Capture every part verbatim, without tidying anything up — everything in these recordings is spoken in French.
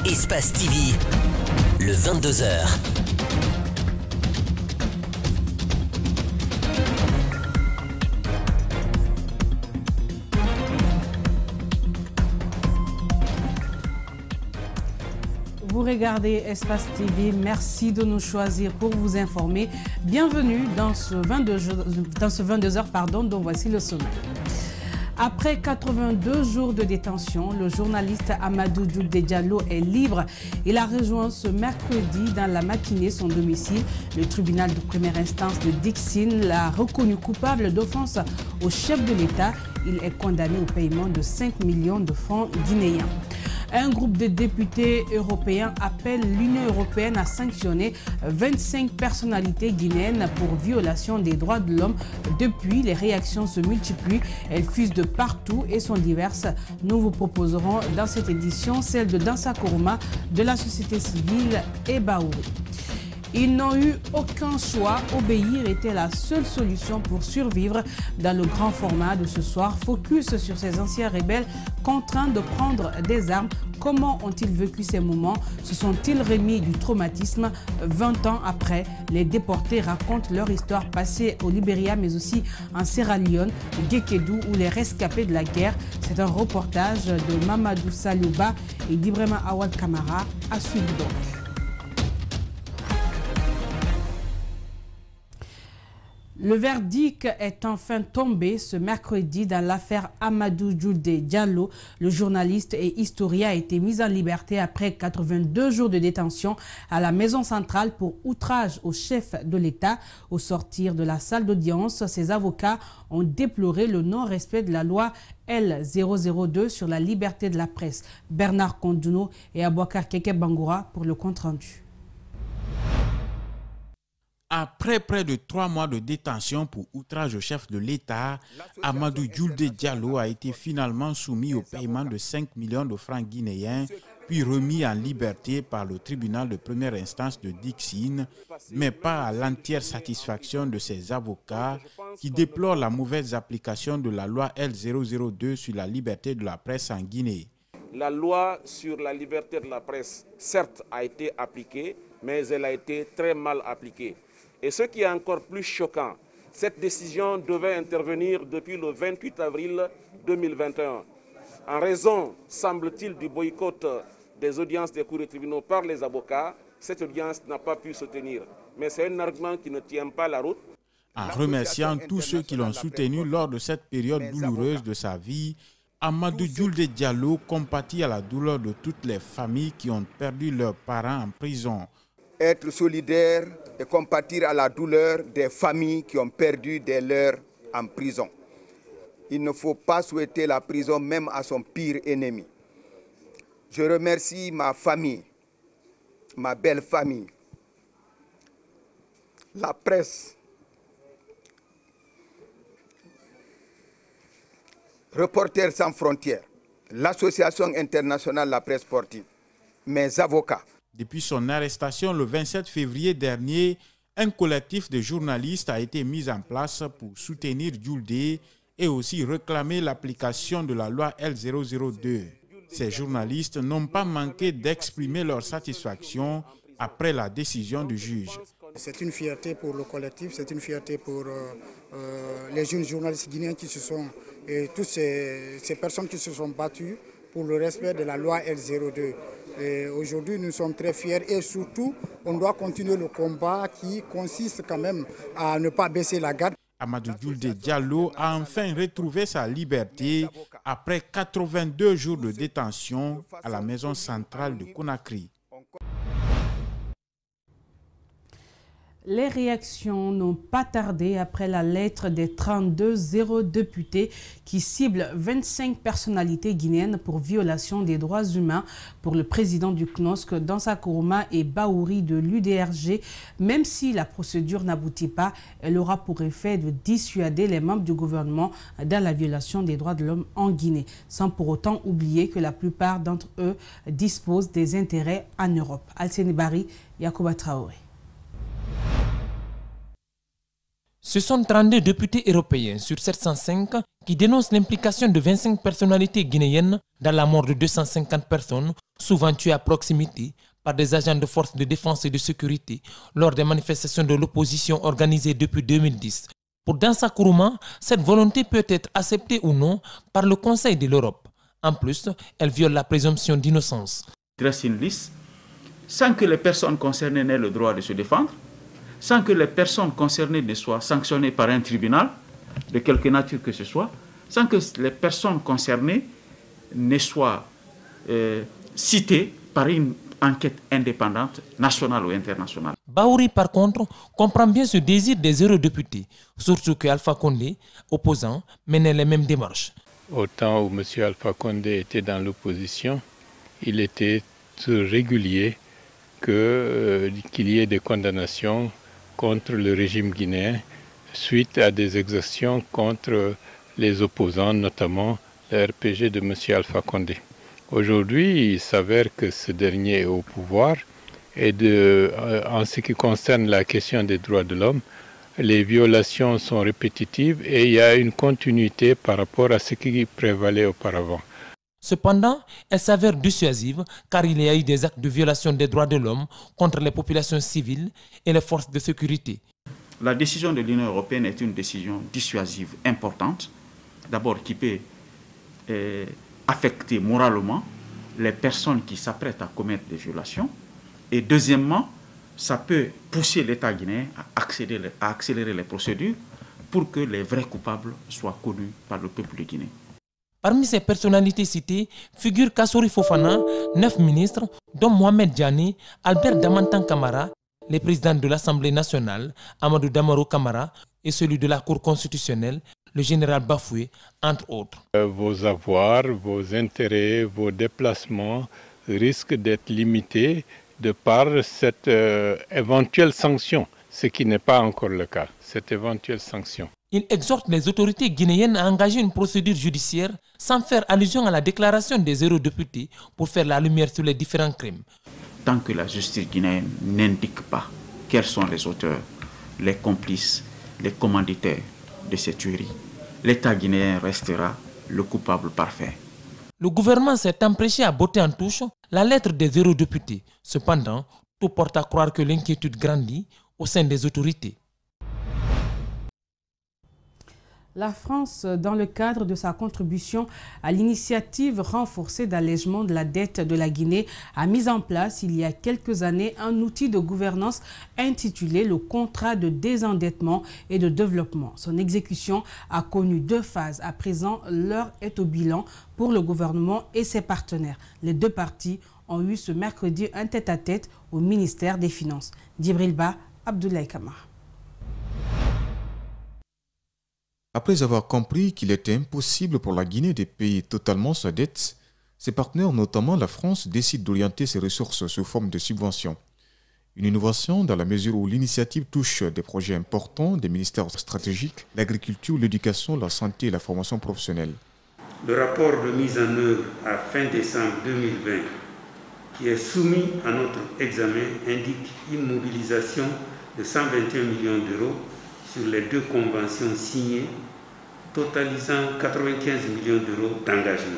Espace T V, le vingt-deux heures. Vous regardez Espace T V, merci de nous choisir pour vous informer. Bienvenue dans ce vingt-deux heures, pardon, dont voici le sommaire. Après quatre-vingt-deux jours de détention, le journaliste Amadou Djoudé Diallo est libre. Il a rejoint ce mercredi dans la matinée son domicile. Le tribunal de première instance de Dixine l'a reconnu coupable d'offense au chef de l'État. Il est condamné au paiement de cinq millions de francs guinéens. Un groupe de députés européens appelle l'Union européenne à sanctionner vingt-cinq personnalités guinéennes pour violation des droits de l'homme. Depuis, les réactions se multiplient. Elles fusent de partout et sont diverses. Nous vous proposerons dans cette édition celle de Dansa Kourouma de la société civile et Baouri. Ils n'ont eu aucun choix. Obéir était la seule solution pour survivre. Dans le grand format de ce soir, focus sur ces anciens rebelles contraints de prendre des armes. Comment ont-ils vécu ces moments? Se sont-ils remis du traumatisme? vingt ans après, les déportés racontent leur histoire passée au Libéria, mais aussi en Sierra Leone, Guékédou ou les rescapés de la guerre. C'est un reportage de Mamadou Salouba et d'Ibrahima Awad Kamara. À suivre donc. Le verdict est enfin tombé ce mercredi dans l'affaire Amadou Djoudé Diallo. Le journaliste et historien a été mis en liberté après quatre-vingt-deux jours de détention à la maison centrale pour outrage au chef de l'État. Au sortir de la salle d'audience, ses avocats ont déploré le non-respect de la loi L zéro zéro deux sur la liberté de la presse. Bernard Kondouno et Abouakar Keke Bangoura pour le compte-rendu. Après près de trois mois de détention pour outrage au chef de l'État, Amadou Djoudé Diallo a été finalement soumis au paiement de cinq millions de francs guinéens, puis remis en liberté par le tribunal de première instance de Dixine, mais pas à l'entière satisfaction de ses avocats qui déplorent la mauvaise application de la loi L zéro zéro deux sur la liberté de la presse en Guinée. La loi sur la liberté de la presse, certes, a été appliquée, mais elle a été très mal appliquée. Et ce qui est encore plus choquant, cette décision devait intervenir depuis le vingt-huit avril deux mille vingt et un. En raison, semble-t-il, du boycott des audiences des cours et tribunaux par les avocats, cette audience n'a pas pu se tenir. Mais c'est un argument qui ne tient pas la route. En remerciant tous ceux qui l'ont soutenu lors de cette période douloureuse de sa vie, Amadou Djoudé Diallo compatit à la douleur de toutes les familles qui ont perdu leurs parents en prison. Être solidaire et compatir à la douleur des familles qui ont perdu des leurs en prison. Il ne faut pas souhaiter la prison même à son pire ennemi. Je remercie ma famille, ma belle famille, la presse, Reporters sans frontières, l'Association internationale de la presse sportive, mes avocats. Depuis son arrestation le vingt-sept février dernier, un collectif de journalistes a été mis en place pour soutenir Djoudé et aussi réclamer l'application de la loi L zéro zéro deux. Ces journalistes n'ont pas manqué d'exprimer leur satisfaction après la décision du juge. C'est une fierté pour le collectif, c'est une fierté pour euh, euh, les jeunes journalistes guinéens qui se sont, et toutes ces, ces personnes qui se sont battues pour le respect de la loi L zéro deux. Aujourd'hui, nous sommes très fiers et surtout, on doit continuer le combat qui consiste quand même à ne pas baisser la garde. Amadou Djoudé Diallo a enfin retrouvé sa liberté après quatre-vingt-deux jours de détention à la maison centrale de Conakry. Les réactions n'ont pas tardé après la lettre des trente-deux eurodéputés qui ciblent vingt-cinq personnalités guinéennes pour violation des droits humains pour le président du C N O S C, Dansa Kourouma et Baouri de l'U D R G. Même si la procédure n'aboutit pas, elle aura pour effet de dissuader les membres du gouvernement dans la violation des droits de l'homme en Guinée, sans pour autant oublier que la plupart d'entre eux disposent des intérêts en Europe. Alceni Bari, Yacouba Traoré. Ce sont trente-deux députés européens sur sept cent cinq qui dénoncent l'implication de vingt-cinq personnalités guinéennes dans la mort de deux cent cinquante personnes, souvent tuées à proximité par des agents de forces de défense et de sécurité lors des manifestations de l'opposition organisées depuis deux mille dix. Pour Dansa Kourouma, cette volonté peut être acceptée ou non par le Conseil de l'Europe. En plus, elle viole la présomption d'innocence. Dresse une liste sans que les personnes concernées n'aient le droit de se défendre, sans que les personnes concernées ne soient sanctionnées par un tribunal, de quelque nature que ce soit, sans que les personnes concernées ne soient euh, citées par une enquête indépendante, nationale ou internationale. Baouri, par contre, comprend bien ce désir des eurodéputés, surtout que Alpha Condé, opposant, menait les mêmes démarches. Au temps où M. Alpha Condé était dans l'opposition, il était régulier que, euh, qu'il y ait des condamnations contre le régime guinéen suite à des exactions contre les opposants, notamment le R P G de M. Alpha Condé. Aujourd'hui, il s'avère que ce dernier est au pouvoir et de, en ce qui concerne la question des droits de l'homme, les violations sont répétitives et il y a une continuité par rapport à ce qui prévalait auparavant. Cependant, elle s'avère dissuasive car il y a eu des actes de violation des droits de l'homme contre les populations civiles et les forces de sécurité. La décision de l'Union européenne est une décision dissuasive importante, d'abord qui peut euh, affecter moralement les personnes qui s'apprêtent à commettre des violations, et deuxièmement, ça peut pousser l'État guinéen à accélérer, à accélérer les procédures pour que les vrais coupables soient connus par le peuple de Guinée. Parmi ces personnalités citées figurent Kassouri Fofana, neuf ministres, dont Mohamed Diani, Albert Damantan Camara, les présidents de l'Assemblée nationale, Amadou Damaro Camara, et celui de la Cour constitutionnelle, le général Bafoué, entre autres. Vos avoirs, vos intérêts, vos déplacements risquent d'être limités de par cette euh, éventuelle sanction, ce qui n'est pas encore le cas, cette éventuelle sanction. Il exhorte les autorités guinéennes à engager une procédure judiciaire sans faire allusion à la déclaration des eurodéputés pour faire la lumière sur les différents crimes. Tant que la justice guinéenne n'indique pas quels sont les auteurs, les complices, les commanditaires de ces tueries, l'État guinéen restera le coupable parfait. Le gouvernement s'est empressé à botter en touche la lettre des eurodéputés. Cependant, tout porte à croire que l'inquiétude grandit au sein des autorités. La France, dans le cadre de sa contribution à l'initiative renforcée d'allègement de la dette de la Guinée, a mis en place il y a quelques années un outil de gouvernance intitulé le contrat de désendettement et de développement. Son exécution a connu deux phases. À présent, l'heure est au bilan pour le gouvernement et ses partenaires. Les deux parties ont eu ce mercredi un tête-à-tête au ministère des Finances. Djibril Ba, Abdoulaye Kamara. Après avoir compris qu'il était impossible pour la Guinée de payer totalement sa dette, ses partenaires, notamment la France, décident d'orienter ses ressources sous forme de subventions. Une innovation dans la mesure où l'initiative touche des projets importants des ministères stratégiques, l'agriculture, l'éducation, la santé et la formation professionnelle. Le rapport de mise en œuvre à fin décembre deux mille vingt, qui est soumis à notre examen, indique une mobilisation de cent vingt et un millions d'euros sur les deux conventions signées, totalisant quatre-vingt-quinze millions d'euros d'engagement.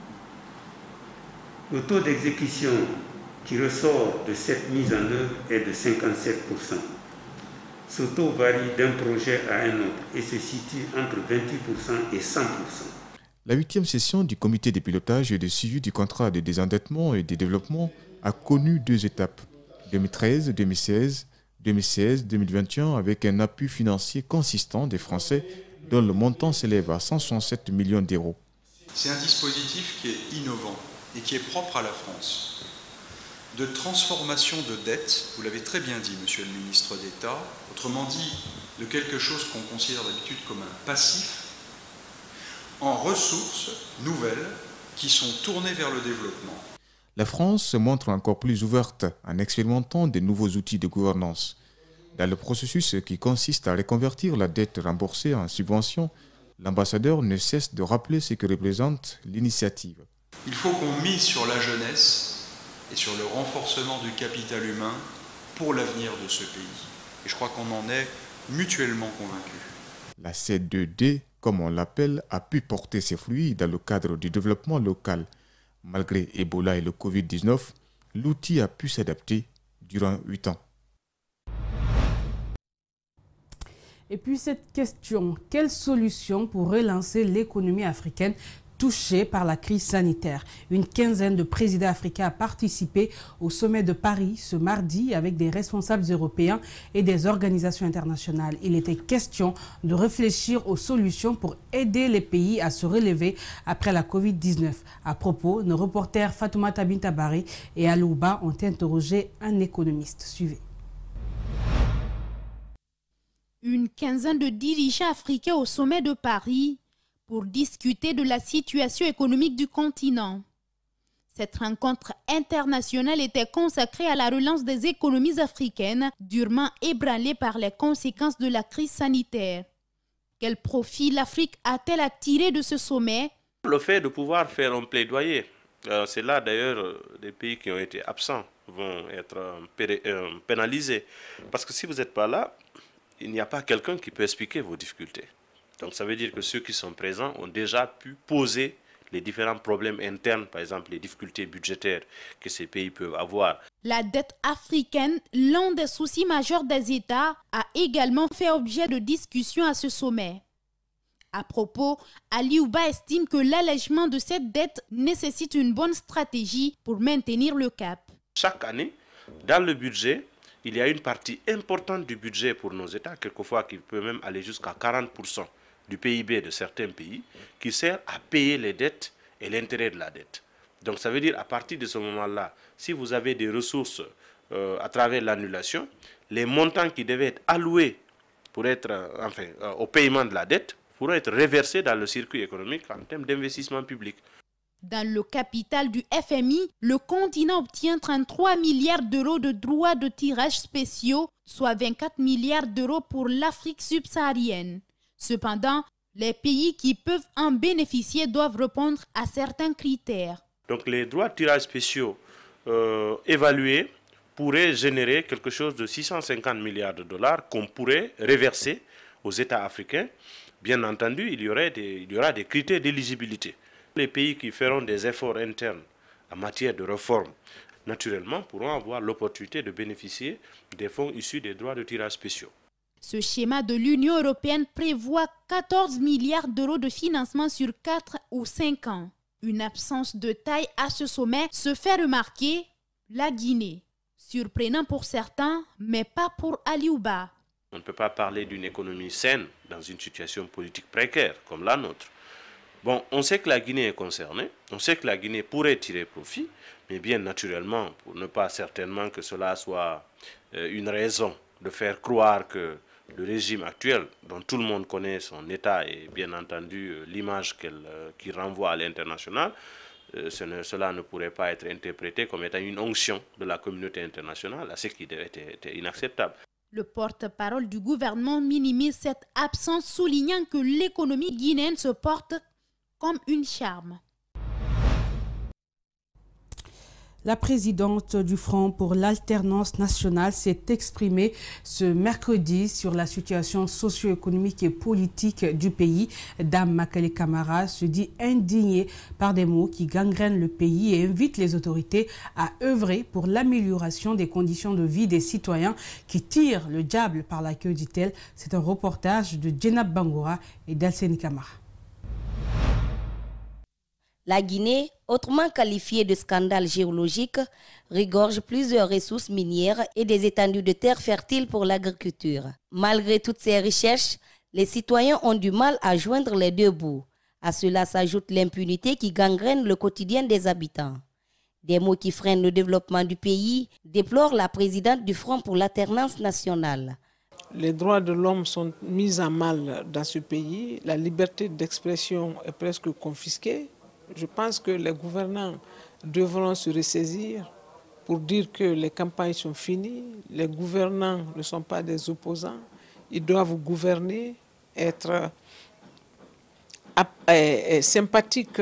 Le taux d'exécution qui ressort de cette mise en œuvre est de cinquante-sept pour cent. Ce taux varie d'un projet à un autre et se situe entre vingt-huit pour cent et cent pour cent. La huitième session du comité de pilotage et de suivi du contrat de désendettement et de développement a connu deux étapes, deux mille treize deux mille seize, deux mille seize deux mille vingt et un, avec un appui financier consistant des Français dont le montant s'élève à cent soixante-sept millions d'euros. C'est un dispositif qui est innovant et qui est propre à la France. De transformation de dette, vous l'avez très bien dit, Monsieur le ministre d'État, autrement dit, de quelque chose qu'on considère d'habitude comme un passif, en ressources nouvelles qui sont tournées vers le développement. La France se montre encore plus ouverte en expérimentant de nouveaux outils de gouvernance. Dans le processus qui consiste à reconvertir la dette remboursée en subvention, l'ambassadeur ne cesse de rappeler ce que représente l'initiative. Il faut qu'on mise sur la jeunesse et sur le renforcement du capital humain pour l'avenir de ce pays. Et je crois qu'on en est mutuellement convaincus. La C deux D, comme on l'appelle, a pu porter ses fruits dans le cadre du développement local. Malgré Ebola et le Covid dix-neuf, l'outil a pu s'adapter durant huit ans. Et puis cette question, quelle solution pour relancer l'économie africaine touchée par la crise sanitaire? Une quinzaine de présidents africains a participé au sommet de Paris ce mardi avec des responsables européens et des organisations internationales. Il était question de réfléchir aux solutions pour aider les pays à se relever après la Covid dix-neuf. À propos, nos reporters Fatoumata Bintabari et Alouba ont interrogé un économiste. Suivez. Une quinzaine de dirigeants africains au sommet de Paris pour discuter de la situation économique du continent. Cette rencontre internationale était consacrée à la relance des économies africaines, durement ébranlées par les conséquences de la crise sanitaire. Quel profit l'Afrique a-t-elle à tirer de ce sommet? Le fait de pouvoir faire un plaidoyer, euh, c'est là d'ailleurs euh, des pays qui ont été absents vont être euh, euh, pénalisés. Parce que si vous n'êtes pas là, il n'y a pas quelqu'un qui peut expliquer vos difficultés. Donc ça veut dire que ceux qui sont présents ont déjà pu poser les différents problèmes internes, par exemple les difficultés budgétaires que ces pays peuvent avoir. La dette africaine, l'un des soucis majeurs des États, a également fait objet de discussions à ce sommet. À propos, Aliouba estime que l'allègement de cette dette nécessite une bonne stratégie pour maintenir le cap. Chaque année, dans le budget, il y a une partie importante du budget pour nos États, quelquefois qui peut même aller jusqu'à quarante pour cent du P I B de certains pays, qui sert à payer les dettes et l'intérêt de la dette. Donc ça veut dire à partir de ce moment-là, si vous avez des ressources euh, à travers l'annulation, les montants qui devaient être alloués pour être, euh, enfin, euh, au paiement de la dette pourront être reversés dans le circuit économique en termes d'investissement public. Dans le capital du F M I, le continent obtient trente-trois milliards d'euros de droits de tirage spéciaux, soit vingt-quatre milliards d'euros pour l'Afrique subsaharienne. Cependant, les pays qui peuvent en bénéficier doivent répondre à certains critères. Donc les droits de tirage spéciaux euh, évalués pourraient générer quelque chose de six cent cinquante milliards de dollars qu'on pourrait reverser aux États africains. Bien entendu, il y, aurait des, il y aura des critères d'éligibilité. Les pays qui feront des efforts internes en matière de réforme, naturellement, pourront avoir l'opportunité de bénéficier des fonds issus des droits de tirage spéciaux. Ce schéma de l'Union européenne prévoit quatorze milliards d'euros de financement sur quatre ou cinq ans. Une absence de taille à ce sommet se fait remarquer, la Guinée. Surprenant pour certains, mais pas pour Aliouba. On ne peut pas parler d'une économie saine dans une situation politique précaire comme la nôtre. Bon, on sait que la Guinée est concernée, on sait que la Guinée pourrait tirer profit, mais bien naturellement, pour ne pas certainement que cela soit euh, une raison de faire croire que le régime actuel, dont tout le monde connaît son état et bien entendu euh, l'image qu'elle, euh, qu'il renvoie à l'international, euh, ce ne, cela ne pourrait pas être interprété comme étant une onction de la communauté internationale, ce qui était, était inacceptable. Le porte-parole du gouvernement minimise cette absence, soulignant que l'économie guinéenne se porte comme une charme. La présidente du Front pour l'alternance nationale s'est exprimée ce mercredi sur la situation socio-économique et politique du pays. Dame Makele Camara se dit indignée par des mots qui gangrènent le pays et invite les autorités à œuvrer pour l'amélioration des conditions de vie des citoyens qui tirent le diable par la queue, dit-elle. C'est un reportage de Djenab Bangoura et d'Alseni Camara. La Guinée, autrement qualifiée de scandale géologique, regorge plusieurs ressources minières et des étendues de terres fertiles pour l'agriculture. Malgré toutes ces recherches, les citoyens ont du mal à joindre les deux bouts. À cela s'ajoute l'impunité qui gangrène le quotidien des habitants. Des mots qui freinent le développement du pays, déplore la présidente du Front pour l'alternance nationale. Les droits de l'homme sont mis à mal dans ce pays. La liberté d'expression est presque confisquée. Je pense que les gouvernants devront se ressaisir pour dire que les campagnes sont finies. Les gouvernants ne sont pas des opposants. Ils doivent gouverner, être sympathiques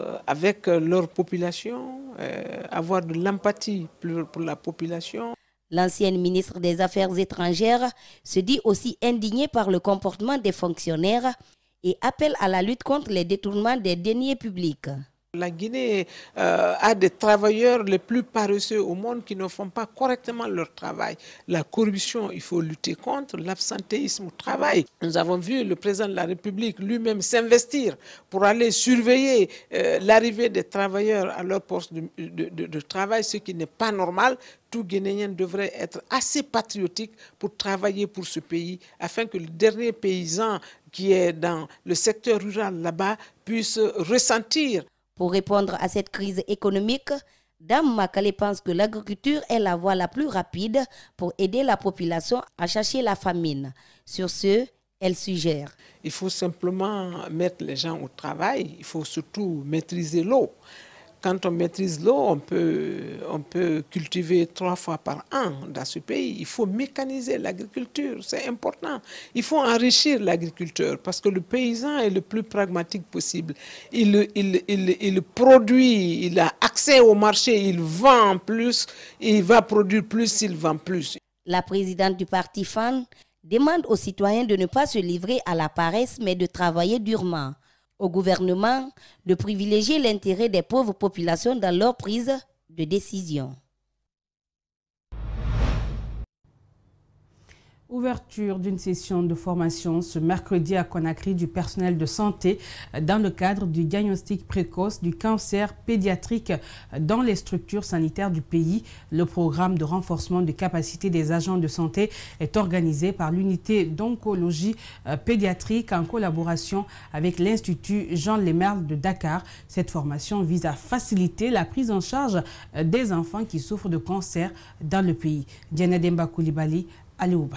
avec leur population, avoir de l'empathie pour la population. L'ancienne ministre des Affaires étrangères se dit aussi indignée par le comportement des fonctionnaires et appelle à la lutte contre les détournements des deniers publics. La Guinée euh, a des travailleurs les plus paresseux au monde qui ne font pas correctement leur travail. La corruption, il faut lutter contre, l'absentéisme au travail. Nous avons vu le président de la République lui-même s'investir pour aller surveiller euh, l'arrivée des travailleurs à leur poste de, de, de, de travail, ce qui n'est pas normal. Tout Guinéen devrait être assez patriotique pour travailler pour ce pays, afin que le dernier paysan qui est dans le secteur rural là-bas puisse ressentir. Pour répondre à cette crise économique, Dame Makale pense que l'agriculture est la voie la plus rapide pour aider la population à chasser la famine. Sur ce, elle suggère. Il faut simplement mettre les gens au travail, il faut surtout maîtriser l'eau. Quand on maîtrise l'eau, on peut, on peut cultiver trois fois par an dans ce pays. Il faut mécaniser l'agriculture, c'est important. Il faut enrichir l'agriculteur parce que le paysan est le plus pragmatique possible. Il, il, il, il produit, il a accès au marché, il vend plus, il va produire plus s'il vend plus. La présidente du parti F A N demande aux citoyens de ne pas se livrer à la paresse mais de travailler durement. Au gouvernement de privilégier l'intérêt des pauvres populations dans leur prise de décision. Ouverture d'une session de formation ce mercredi à Conakry du personnel de santé dans le cadre du diagnostic précoce du cancer pédiatrique dans les structures sanitaires du pays. Le programme de renforcement de capacité des agents de santé est organisé par l'unité d'oncologie pédiatrique en collaboration avec l'Institut Jean Lemerle de Dakar. Cette formation vise à faciliter la prise en charge des enfants qui souffrent de cancer dans le pays. Diana Demba Koulibaly, Aléouba.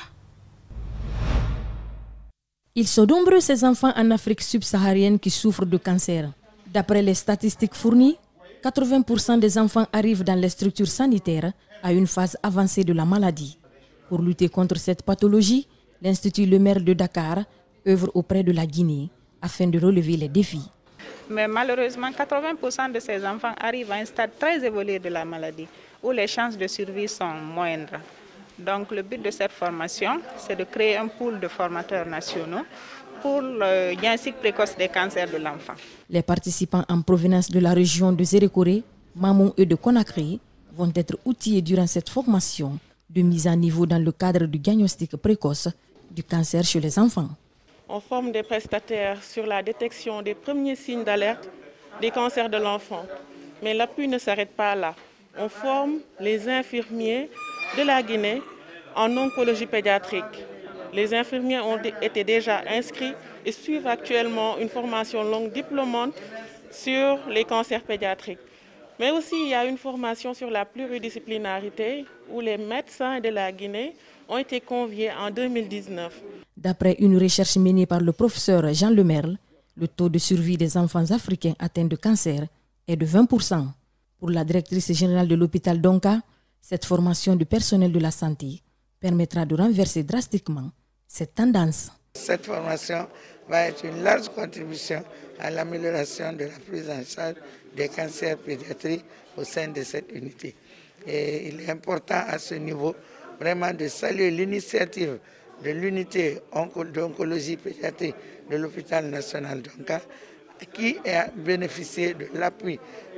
Ils sont nombreux ces enfants en Afrique subsaharienne qui souffrent de cancer. D'après les statistiques fournies, quatre-vingts pour cent des enfants arrivent dans les structures sanitaires à une phase avancée de la maladie. Pour lutter contre cette pathologie, l'Institut Lemerle de Dakar œuvre auprès de la Guinée afin de relever les défis. Mais malheureusement, quatre-vingts pour cent de ces enfants arrivent à un stade très évolué de la maladie, où les chances de survie sont moindres. Donc le but de cette formation, c'est de créer un pool de formateurs nationaux pour le diagnostic précoce des cancers de l'enfant. Les participants en provenance de la région de Zérékoré, Mamou et de Conakry vont être outillés durant cette formation de mise à niveau dans le cadre du diagnostic précoce du cancer chez les enfants. On forme des prestataires sur la détection des premiers signes d'alerte des cancers de l'enfant. Mais l'appui ne s'arrête pas là. On forme les infirmiers de la Guinée en oncologie pédiatrique. Les infirmiers ont été déjà inscrits et suivent actuellement une formation longue diplômante sur les cancers pédiatriques. Mais aussi, il y a une formation sur la pluridisciplinarité où les médecins de la Guinée ont été conviés en deux mille dix-neuf. D'après une recherche menée par le professeur Jean Lemerle, le taux de survie des enfants africains atteints de cancer est de vingt pour cent. Pour la directrice générale de l'hôpital Donka, cette formation du personnel de la santé permettra de renverser drastiquement cette tendance. Cette formation va être une large contribution à l'amélioration de la prise en charge des cancers pédiatriques au sein de cette unité. Et il est important à ce niveau vraiment de saluer l'initiative de l'unité d'oncologie pédiatrique de l'hôpital national Donka qui a bénéficié de l'appui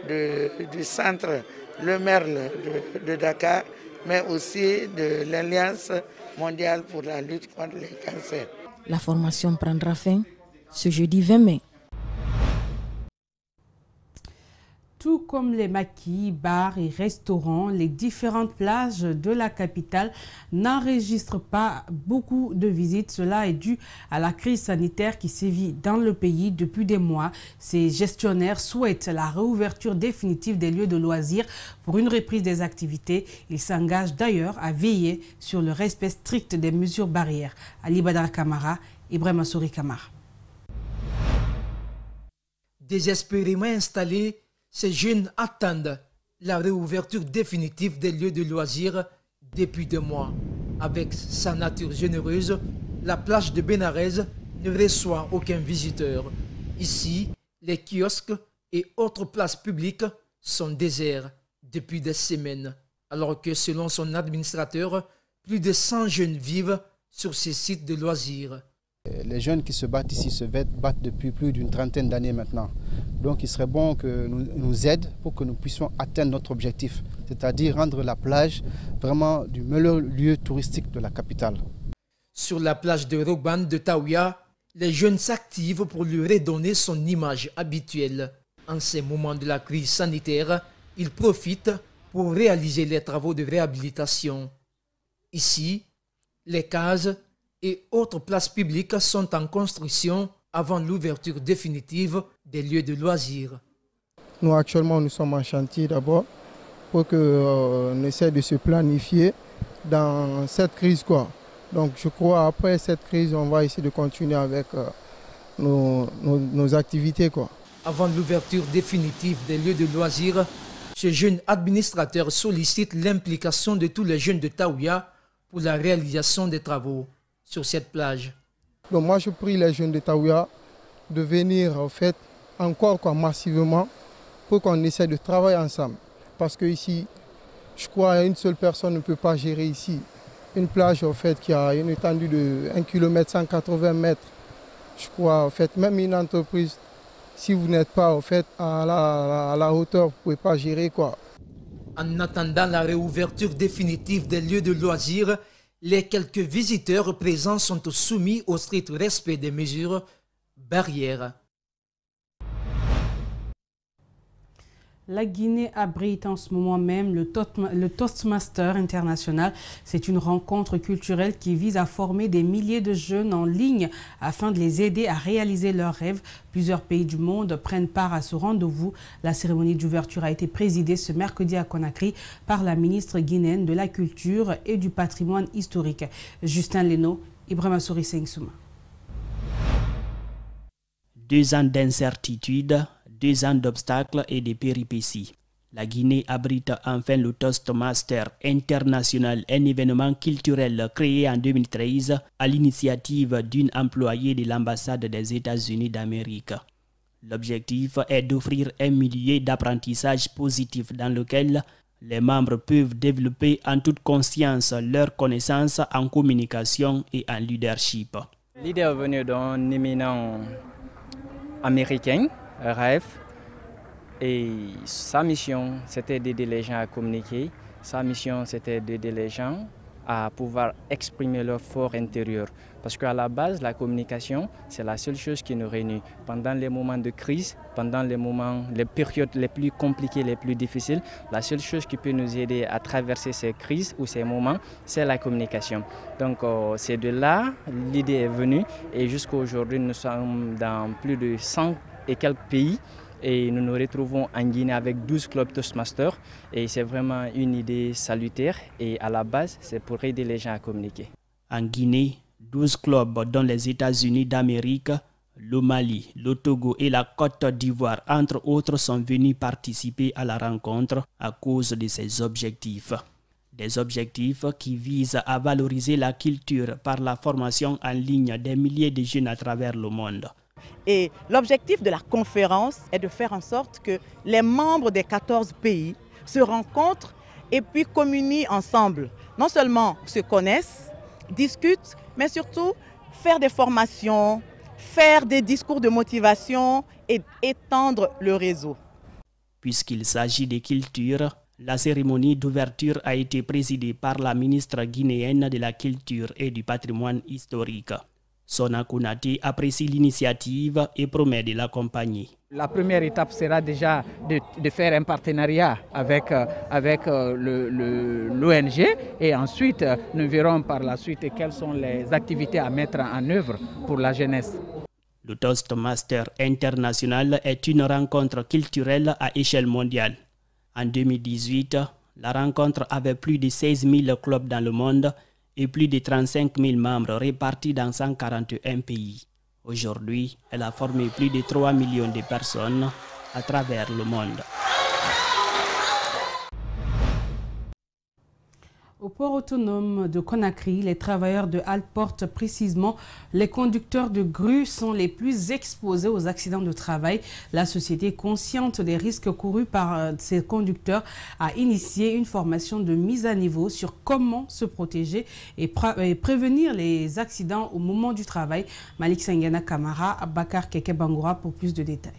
du centre Lemerle de, de Dakar, mais aussi de l'Alliance mondiale pour la lutte contre les cancers. La formation prendra fin ce jeudi vingt mai. Tout comme les maquis, bars et restaurants, les différentes plages de la capitale n'enregistrent pas beaucoup de visites. Cela est dû à la crise sanitaire qui sévit dans le pays depuis des mois. Ces gestionnaires souhaitent la réouverture définitive des lieux de loisirs pour une reprise des activités. Ils s'engagent d'ailleurs à veiller sur le respect strict des mesures barrières. Ali Badar Kamara, Ibrahim Assouri Kamara. Désespérément installés, ces jeunes attendent la réouverture définitive des lieux de loisirs depuis deux mois. Avec sa nature généreuse, la plage de Bénarès ne reçoit aucun visiteur. Ici, les kiosques et autres places publiques sont déserts depuis des semaines. alors que selon son administrateur, plus de cent jeunes vivent sur ces sites de loisirs. Les jeunes qui se battent ici se battent depuis plus d'une trentaine d'années maintenant. Donc il serait bon que nous nous aident pour que nous puissions atteindre notre objectif, c'est-à-dire rendre la plage vraiment du meilleur lieu touristique de la capitale. Sur la plage de Rogban de Taouya, les jeunes s'activent pour lui redonner son image habituelle. En ces moments de la crise sanitaire, ils profitent pour réaliser les travaux de réhabilitation. Ici, les cases et autres places publiques sont en construction avant l'ouverture définitive des lieux de loisirs. Nous actuellement nous sommes en chantier d'abord pour qu'on euh, essaie de se planifier dans cette crise, quoi. Donc je crois après cette crise on va essayer de continuer avec euh, nos, nos, nos activités, quoi. Avant l'ouverture définitive des lieux de loisirs, ce jeune administrateur sollicite l'implication de tous les jeunes de Taouya pour la réalisation des travaux sur cette plage. Donc moi je prie les jeunes de Taouya de venir en fait encore quoi, massivement pour qu'on essaie de travailler ensemble. Parce que ici, je crois qu'une seule personne ne peut pas gérer ici. Une plage en fait qui a une étendue de un kilomètre cent quatre-vingts mètres. Je crois en fait même une entreprise, si vous n'êtes pas en fait à la, à la hauteur, vous ne pouvez pas gérer quoi. En attendant la réouverture définitive des lieux de loisirs, les quelques visiteurs présents sont soumis au strict respect des mesures barrières. La Guinée abrite en ce moment même le, le Toastmaster International. C'est une rencontre culturelle qui vise à former des milliers de jeunes en ligne afin de les aider à réaliser leurs rêves. Plusieurs pays du monde prennent part à ce rendez-vous. La cérémonie d'ouverture a été présidée ce mercredi à Conakry par la ministre guinéenne de la Culture et du Patrimoine historique, Justin Leno, Ibrahima Souri Sengsouma. Deux ans d'incertitude, deux ans d'obstacles et de péripéties. La Guinée abrite enfin le Toastmaster International, un événement culturel créé en deux mille treize à l'initiative d'une employée de l'ambassade des États-Unis d'Amérique. L'objectif est d'offrir un milieu d'apprentissage positif dans lequel les membres peuvent développer en toute conscience leurs connaissances en communication et en leadership. L'idée est venue d'un éminent américain, Rêve, et sa mission c'était d'aider les gens à communiquer, sa mission c'était d'aider les gens à pouvoir exprimer leur fort intérieur. Parce qu'à la base, la communication, c'est la seule chose qui nous réunit. Pendant les moments de crise, pendant les moments, les périodes les plus compliquées, les plus difficiles, la seule chose qui peut nous aider à traverser ces crises ou ces moments, c'est la communication. Donc euh, c'est de là, l'idée est venue et jusqu'à aujourd'hui, nous sommes dans plus de cent et quelques pays. Et nous nous retrouvons en Guinée avec douze clubs Toastmasters et c'est vraiment une idée salutaire et à la base c'est pour aider les gens à communiquer. En Guinée, douze clubs dont les États-Unis d'Amérique, le Mali, le Togo et la Côte d'Ivoire entre autres sont venus participer à la rencontre à cause de ces objectifs. Des objectifs qui visent à valoriser la culture par la formation en ligne des milliers de jeunes à travers le monde. Et l'objectif de la conférence est de faire en sorte que les membres des quatorze pays se rencontrent et puis communient ensemble. Non seulement se connaissent, discutent, mais surtout faire des formations, faire des discours de motivation et étendre le réseau. Puisqu'il s'agit de culture, la cérémonie d'ouverture a été présidée par la ministre guinéenne de la Culture et du Patrimoine historique. Sona Konate apprécie l'initiative et promet de l'accompagner. La première étape sera déjà de, de faire un partenariat avec, euh, avec euh, l'O N G et ensuite euh, nous verrons par la suite quelles sont les activités à mettre en œuvre pour la jeunesse. Le Toastmaster International est une rencontre culturelle à échelle mondiale. En deux mille dix-huit, la rencontre avait plus de seize mille clubs dans le monde et plus de trente-cinq mille membres répartis dans cent quarante et un pays. Aujourd'hui, elle a formé plus de trois millions de personnes à travers le monde. Au port autonome de Conakry, les travailleurs de halte portent précisément les conducteurs de grues sont les plus exposés aux accidents de travail. La société, consciente des risques courus par ces conducteurs, a initié une formation de mise à niveau sur comment se protéger et, pré et prévenir les accidents au moment du travail. Malik Sengana Kamara, Bakar Keke Bangoura pour plus de détails.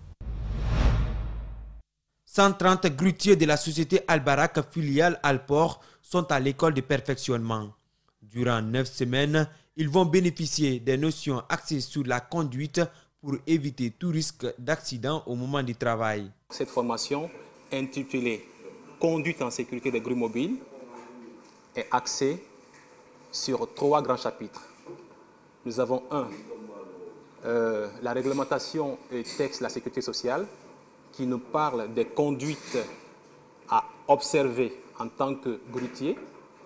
cent trente grutiers de la société Albarak filiale Alport sont à l'école de perfectionnement. Durant neuf semaines, ils vont bénéficier des notions axées sur la conduite pour éviter tout risque d'accident au moment du travail. Cette formation, intitulée « Conduite en sécurité des grues mobiles », est axée sur trois grands chapitres. Nous avons un, euh, la réglementation et texte de la sécurité sociale, qui nous parle des conduites à observer en tant que grutier,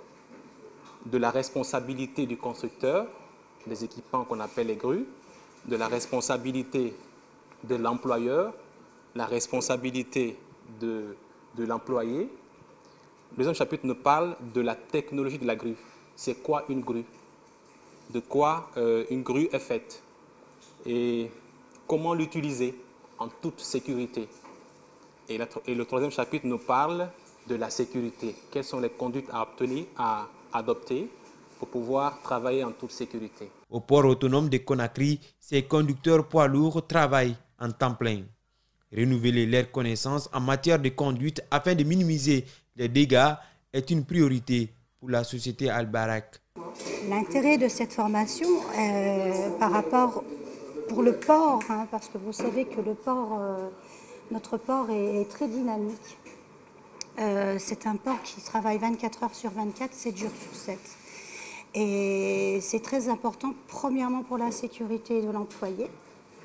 de la responsabilité du constructeur, des équipements qu'on appelle les grues, de la responsabilité de l'employeur, la responsabilité de, de l'employé. Le deuxième chapitre nous parle de la technologie de la grue. C'est quoi une grue? De quoi euh, une grue est faite? Et comment l'utiliser en toute sécurité? Et, la, et le troisième chapitre nous parle de la sécurité. Quelles sont les conduites à obtenir, à adopter pour pouvoir travailler en toute sécurité? Au port autonome de Conakry, ces conducteurs poids lourds travaillent en temps plein. Renouveler leurs connaissances en matière de conduite afin de minimiser les dégâts est une priorité pour la société Albarak. L'intérêt de cette formation euh, par rapport pour le port, hein, parce que vous savez que le port, euh, notre port est, est très dynamique. Euh, c'est un port qui travaille vingt-quatre heures sur vingt-quatre, sept jours sur sept. Et c'est très important, premièrement pour la sécurité de l'employé. D'accord ?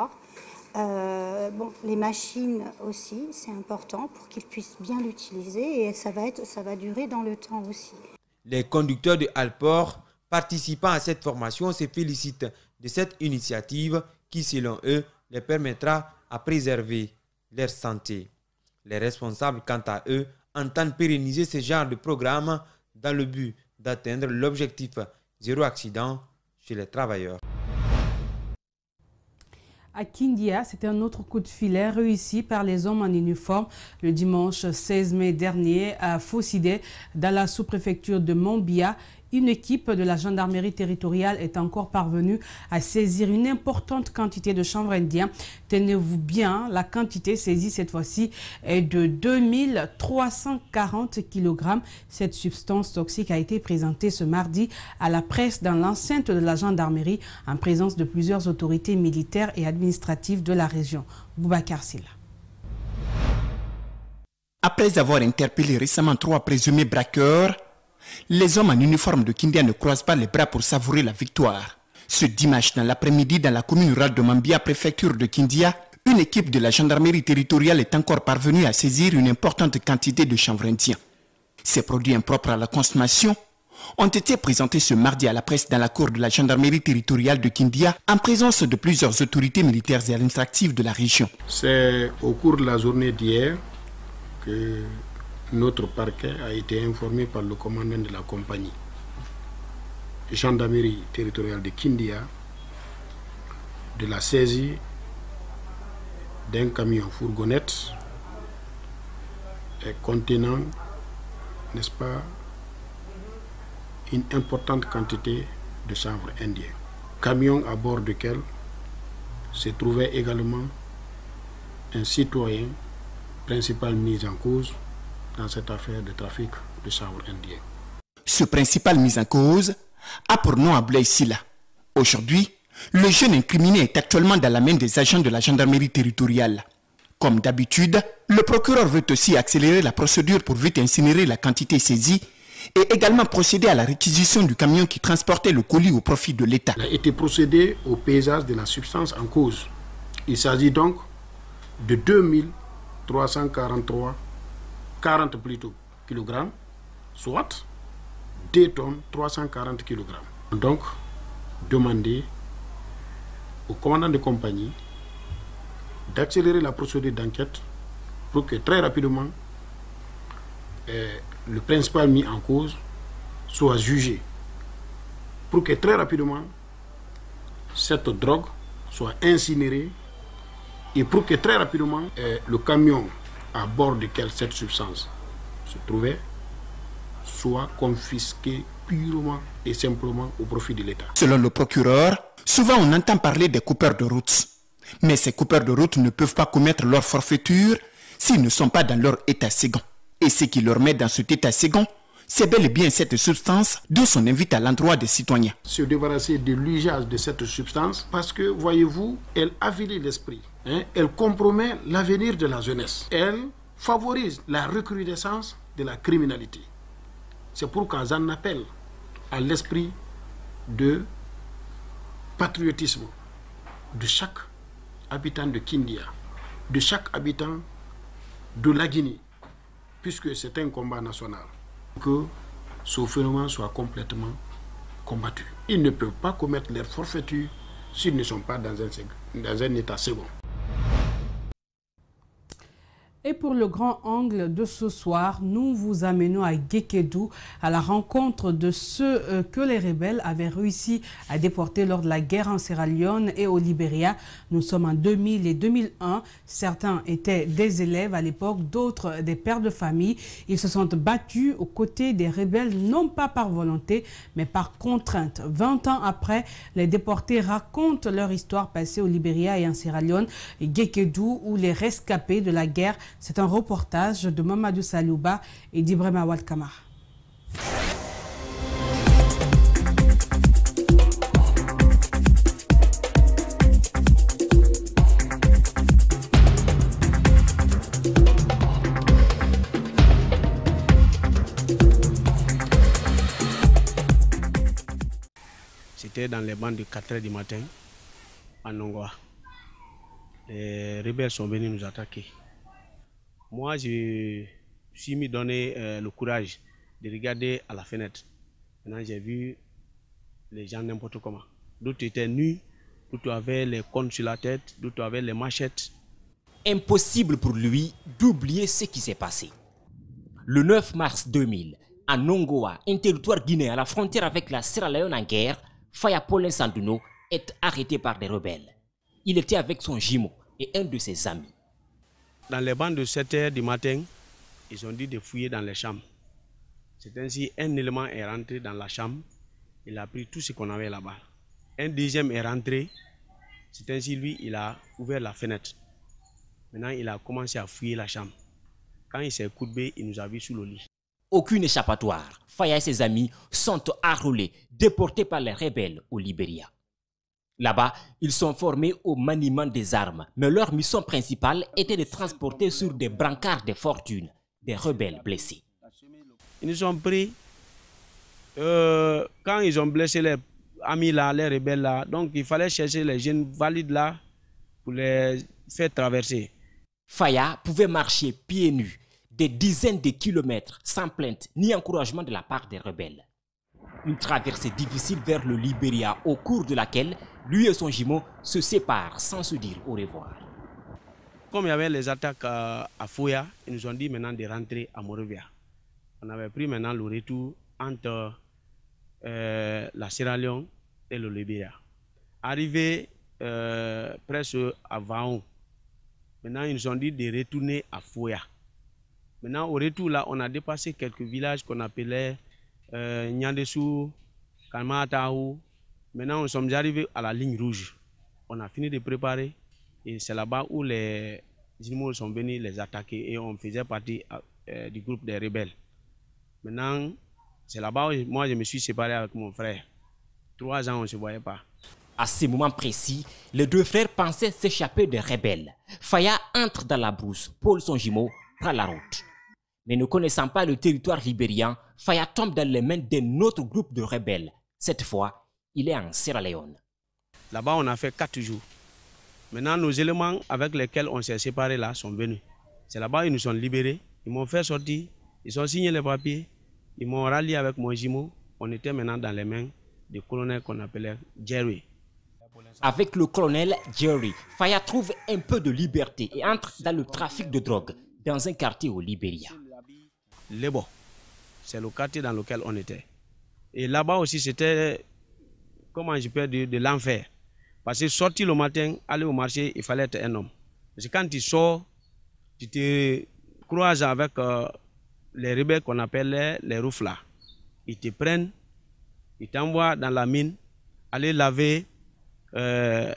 euh, bon, les machines aussi, c'est important pour qu'ils puissent bien l'utiliser et ça va, être, ça va durer dans le temps aussi. Les conducteurs de Alport participant à cette formation se félicitent de cette initiative qui, selon eux, les permettra à préserver leur santé. Les responsables, quant à eux, entendent pérenniser ce genre de programme dans le but d'atteindre l'objectif zéro accident chez les travailleurs. À Kindia, c'était un autre coup de filet réussi par les hommes en uniforme le dimanche seize mai dernier à Fossidé, dans la sous-préfecture de Mambia. Une équipe de la gendarmerie territoriale est encore parvenue à saisir une importante quantité de chanvre indien. Tenez-vous bien, la quantité saisie cette fois-ci est de deux mille trois cent quarante kilogrammes. Cette substance toxique a été présentée ce mardi à la presse dans l'enceinte de la gendarmerie en présence de plusieurs autorités militaires et administratives de la région. Boubacar Silla. Après avoir interpellé récemment trois présumés braqueurs, les hommes en uniforme de Kindia ne croisent pas les bras pour savourer la victoire. Ce dimanche, dans l'après-midi, dans la commune rurale de Mambia, préfecture de Kindia, une équipe de la gendarmerie territoriale est encore parvenue à saisir une importante quantité de chanvre indien. Ces produits impropres à la consommation ont été présentés ce mardi à la presse dans la cour de la gendarmerie territoriale de Kindia en présence de plusieurs autorités militaires et administratives de la région. C'est au cours de la journée d'hier que notre parquet a été informé par le commandant de la compagnie gendarmerie territoriale de Kindia de la saisie d'un camion fourgonnette contenant, n'est-ce pas, une importante quantité de chanvre indien. Camion à bord duquel se trouvait également un citoyen principal mis en cause dans cette affaire de trafic de chanvre indien. Ce principal mis en cause a pour nom Ablaye Silla. Aujourd'hui, le jeune incriminé est actuellement dans la main des agents de la gendarmerie territoriale. Comme d'habitude, le procureur veut aussi accélérer la procédure pour vite incinérer la quantité saisie et également procéder à la réquisition du camion qui transportait le colis au profit de l'État. Il a été procédé au pesage de la substance en cause. Il s'agit donc de deux mille trois cent quarante-trois quarante plutôt kilogrammes, soit deux tonnes trois cent quarante kilogrammes. Donc, demander au commandant de compagnie d'accélérer la procédure d'enquête pour que très rapidement euh, le principal mis en cause soit jugé pour que très rapidement cette drogue soit incinérée et pour que très rapidement euh, le camion à bord duquel cette substance se trouvait soit confisqué purement et simplement au profit de l'État. Selon le procureur, souvent on entend parler des coupeurs de route. Mais ces coupeurs de route ne peuvent pas commettre leur forfaiture s'ils ne sont pas dans leur état second. Et ce qui leur met dans cet état second, c'est bel et bien cette substance dont on invite à l'endroit des citoyens. Se débarrasser de l'usage de cette substance parce que, voyez-vous, elle avilit l'esprit. Hein, elle compromet l'avenir de la jeunesse. Elle favorise la recrudescence de la criminalité. C'est pourquoi j'en appelle à l'esprit de patriotisme de chaque habitant de Kindia, de chaque habitant de la Guinée, puisque c'est un combat national, que ce phénomène soit complètement combattu. Ils ne peuvent pas commettre leur forfaiture s'ils ne sont pas dans un, dans un état second. Et pour le grand angle de ce soir, nous vous amenons à Guékédou, à la rencontre de ceux euh, que les rebelles avaient réussi à déporter lors de la guerre en Sierra Leone et au Libéria. Nous sommes en deux mille et deux mille un. Certains étaient des élèves à l'époque, d'autres des pères de famille. Ils se sont battus aux côtés des rebelles, non pas par volonté, mais par contrainte. Vingt ans après, les déportés racontent leur histoire passée au Libéria et en Sierra Leone, et Guékédou, où les rescapés de la guerre. C'est un reportage de Mamadou Salouba et d'Ibrahim Awad Kamara. C'était dans les bandes de quatre heures du matin à Nongoa. Les rebelles sont venus nous attaquer. Moi, je suis mis donné euh, le courage de regarder à la fenêtre. Maintenant, j'ai vu les gens n'importe comment. D'autres étaient nus, d'autres avaient les cornes sur la tête, d'autres avaient les machettes. Impossible pour lui d'oublier ce qui s'est passé. Le neuf mars deux mille, à Nongoa, un territoire guinéen à la frontière avec la Sierra Leone en guerre, Faya Paulin Sanduno est arrêté par des rebelles. Il était avec son jumeau et un de ses amis. Dans les bandes de sept heures du matin, ils ont dit de fouiller dans les chambres. C'est ainsi un élément est rentré dans la chambre, il a pris tout ce qu'on avait là-bas. Un deuxième est rentré, c'est ainsi lui, il a ouvert la fenêtre. Maintenant, il a commencé à fouiller la chambre. Quand il s'est courbé, il nous a vu sous le lit. Aucune échappatoire. Faya et ses amis sont enrôlés, déportés par les rebelles au Libéria. Là-bas, ils sont formés au maniement des armes, mais leur mission principale était de transporter sur des brancards de fortune des rebelles blessés. Ils nous ont pris, euh, quand ils ont blessé les amis là, les rebelles là, donc il fallait chercher les jeunes valides là pour les faire traverser. Faya pouvait marcher pieds nus des dizaines de kilomètres sans plainte ni encouragement de la part des rebelles. Une traversée difficile vers le Libéria au cours de laquelle lui et son jumeau se séparent sans se dire au revoir. Comme il y avait les attaques à, à Foya, ils nous ont dit maintenant de rentrer à Monrovia. On avait pris maintenant le retour entre euh, la Sierra Leone et le Libéria. Arrivé euh, presque à Vaon, maintenant ils nous ont dit de retourner à Foya. Maintenant au retour là, on a dépassé quelques villages qu'on appelait euh, Nyandesou, Kalmataou. Maintenant nous sommes arrivés à la ligne rouge. On a fini de préparer et c'est là-bas où les animaux sont venus les attaquer et on faisait partie euh, du groupe des rebelles. Maintenant, c'est là-bas où moi je me suis séparé avec mon frère. Trois ans on ne se voyait pas. À ce moment précis, les deux frères pensaient s'échapper des rebelles. Faya entre dans la brousse, Paul son jumeau prend la route. Mais ne connaissant pas le territoire libérien, Faya tombe dans les mains d'un autre groupe de rebelles. Cette fois, il est en Sierra Leone. Là-bas, on a fait quatre jours. Maintenant, nos éléments avec lesquels on s'est séparés là sont venus. C'est là-bas ils nous ont libérés. Ils m'ont fait sortir. Ils ont signé les papiers. Ils m'ont rallié avec mon jumeau. On était maintenant dans les mains du colonel qu'on appelait Jerry. Avec le colonel Jerry, Faya trouve un peu de liberté et entre dans le trafic de drogue dans un quartier au Libéria. Lebo. C'est le quartier dans lequel on était. Et là-bas aussi, c'était, comment je peux dire, de l'enfer. Parce que sortir le matin, aller au marché, il fallait être un homme. Parce que quand tu sors, tu te croises avec euh, les rebelles qu'on appelle les, les rouflas. Ils te prennent, ils t'envoient dans la mine, aller laver euh,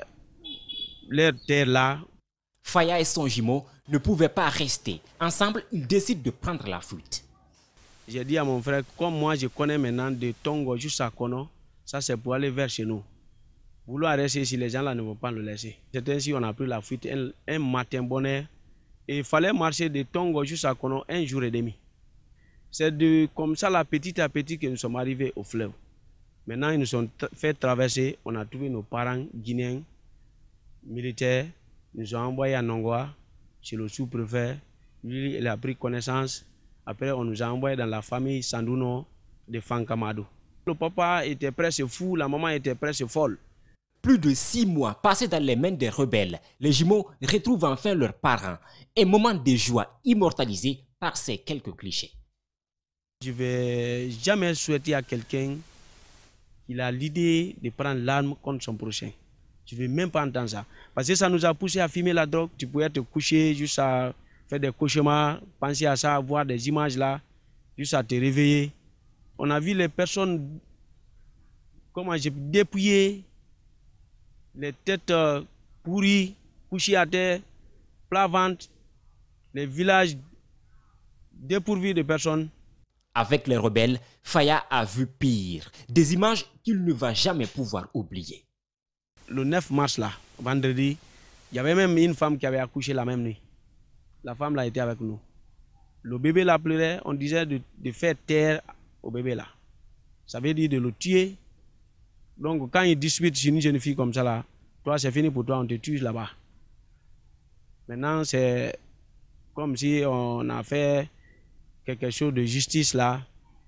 leur terre là. Faya et son jumeau ne pouvaient pas rester. Ensemble, ils décident de prendre la fuite. J'ai dit à mon frère, comme moi je connais maintenant de Tongo jusqu'à Kono, ça c'est pour aller vers chez nous. Vouloir rester ici, les gens là ne vont pas le laisser. C'est ainsi qu'on a pris la fuite un, un matin bonheur. Et il fallait marcher de Tongo jusqu'à Kono un jour et demi. C'est de comme ça, là, petit à petit, que nous sommes arrivés au fleuve. Maintenant, ils nous ont fait traverser. On a trouvé nos parents guinéens, militaires. Ils nous ont envoyés à Nongoa, chez le sous-préfet. Lui, il a pris connaissance. Après, on nous a envoyés dans la famille Sanduno de Fankamado. Le papa était presque fou, la maman était presque folle. Plus de six mois passés dans les mains des rebelles, les jumeaux retrouvent enfin leurs parents. Un moment de joie immortalisé par ces quelques clichés. Je ne vais jamais souhaiter à quelqu'un qu'il a l'idée de prendre l'arme contre son prochain. Je ne vais même pas entendre ça. Parce que ça nous a poussé à fumer la drogue. Tu pouvais te coucher juste à faire des cauchemars, penser à ça, voir des images là, juste à te réveiller. On a vu les personnes, comment j'ai dépouillé, les têtes euh, pourries, couchées à terre, plat ventre, les villages dépourvus de personnes. Avec les rebelles, Faya a vu pire, des images qu'il ne va jamais pouvoir oublier. Le neuf mars là, vendredi, il y avait même une femme qui avait accouché la même nuit. La femme là était avec nous. Le bébé là pleurait, on disait de, de faire taire au bébé là. Ça veut dire de le tuer. Donc quand il dispute sur une jeune fille comme ça là, toi c'est fini pour toi, on te tue là-bas. Maintenant c'est comme si on a fait quelque chose de justice là.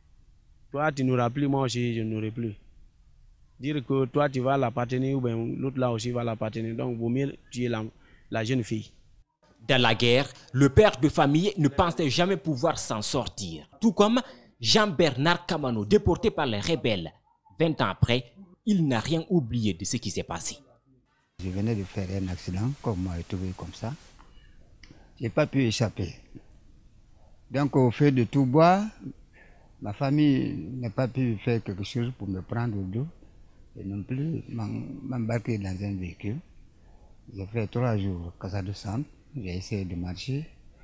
Toi tu n'auras plus, moi aussi je n'aurai plus. Dire que toi tu vas l'appartenir ou bien l'autre là aussi va l'appartenir. Donc vaut mieux tuer la, la jeune fille. Dans la guerre, le père de famille ne pensait jamais pouvoir s'en sortir. Tout comme Jean-Bernard Kamano, déporté par les rebelles. vingt ans après, il n'a rien oublié de ce qui s'est passé. Je venais de faire un accident, comme moi, trouvé comme ça. Je n'ai pas pu échapper. Donc au feu de tout bois, ma famille n'a pas pu faire quelque chose pour me prendre au dos et non plus m'embarquer dans un véhicule. J'ai fait trois jours à Casa de Centre. J'ai essayé de marcher.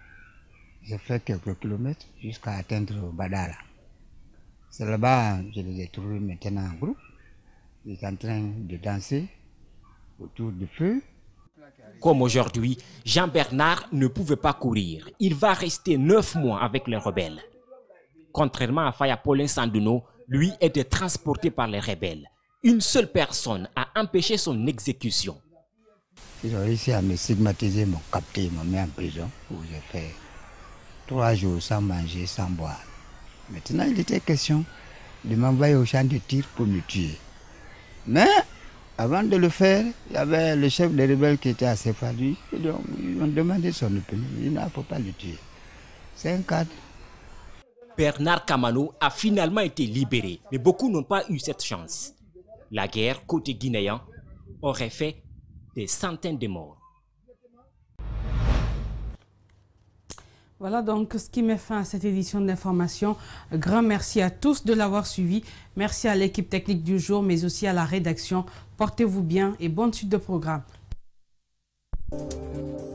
J'ai fait quelques kilomètres jusqu'à atteindre Badara. C'est là-bas que je les ai trouvés maintenant en groupe. Ils sont en train de danser autour du feu. Comme aujourd'hui, Jean-Bernard ne pouvait pas courir. Il va rester neuf mois avec les rebelles. Contrairement à Faya Paulin Sanduno, lui était transporté par les rebelles. Une seule personne a empêché son exécution. Ils ont réussi à me stigmatiser, m'ont capté, ils m'ont mis en prison où j'ai fait trois jours sans manger, sans boire. Maintenant, il était question de m'envoyer au champ de tir pour me tuer. Mais avant de le faire, il y avait le chef des rebelles qui était assez fallu. Donc, ils ont demandé son opinion. Il ne faut pas le tuer. C'est un cadre. Bernard Kamano a finalement été libéré, mais beaucoup n'ont pas eu cette chance. La guerre, côté guinéen, aurait fait des centaines de morts. Voilà donc ce qui met fin à cette édition d'information. Grand merci à tous de l'avoir suivi. Merci à l'équipe technique du jour, mais aussi à la rédaction. Portez-vous bien et bonne suite de programme.